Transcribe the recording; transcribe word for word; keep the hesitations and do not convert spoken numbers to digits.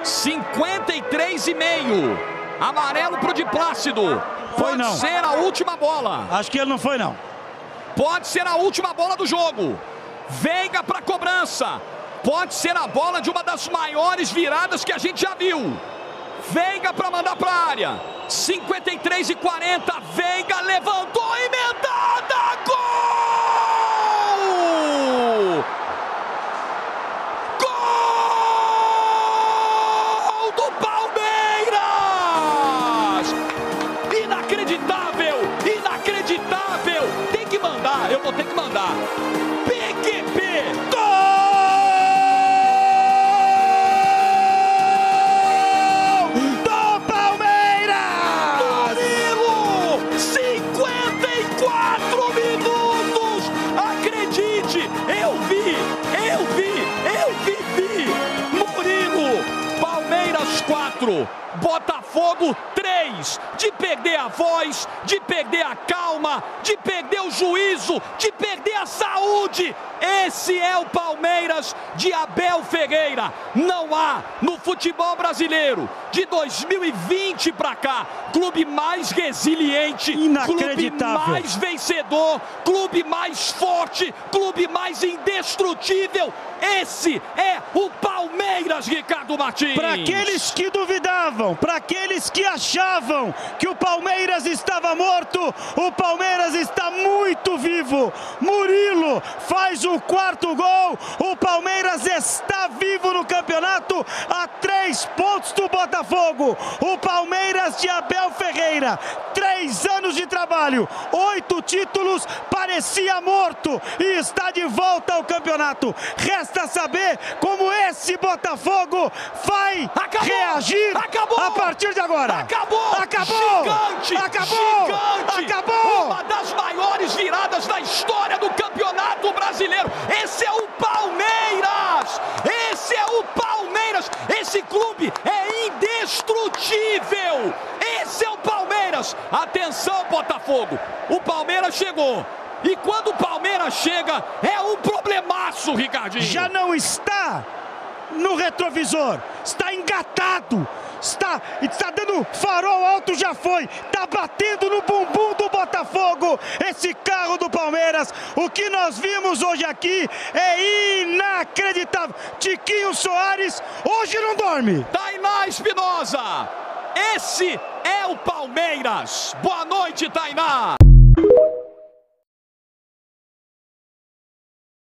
cinquenta e três e meio. Amarelo pro de Plácido. Foi Pode não. ser a última bola. Acho que ele não foi não. Pode ser a última bola do jogo. Veiga para cobrança. Pode ser a bola de uma das maiores viradas que a gente já viu. Veiga para mandar para a área. cinquenta e três e quarenta. Veiga levantou, emendada. Gol! Gol do Palmeiras! Inacreditável! Inacreditável! Tem que mandar, eu vou ter que mandar. P Q P! Eu vi, eu vi, eu vivi. Murilo, Palmeiras quatro, Botafogo três. De perder a voz, de perder a calma, de perder o juízo, de perder a saúde. Esse é o Palmeiras de Abel Ferreira. Não há no futebol brasileiro de dois mil e vinte para cá clube mais resiliente, clube mais vencedor, clube mais forte, clube mais indestrutível. Esse é o Palmeiras, Ricardo Martins. Para aqueles que duvidavam, para aqueles que achavam que o Palmeiras estava morto, o Palmeiras está muito vivo. Murilo faz o quarto gol. O Palmeiras está vivo no campeonato a três pontos do Botafogo. O Palmeiras de Abel Ferreira, três anos de trabalho, oito títulos, parecia morto e está de volta ao campeonato. Resta saber como esse Botafogo vai acabou, reagir acabou, a partir de agora. Acabou! Acabou! Gigante! Acabou! Gigante! Acabou! Uma das maiores viradas da história do Campeonato Brasileiro. Esse é o Palmeiras! Esse é o Palmeiras! Esse clube é indestrutível! Esse é o Palmeiras! Atenção, Botafogo! O Palmeiras chegou. E quando o Palmeiras chega, é um problemaço, Ricardinho. Já não está no retrovisor, está engatado, está, está dando farol alto, já foi, está batendo no bumbum do Botafogo, esse carro do Palmeiras. O que nós vimos hoje aqui é inacreditável. Tiquinho Soares hoje não dorme. Tainá Espinosa, esse é o Palmeiras. Boa noite, Tainá.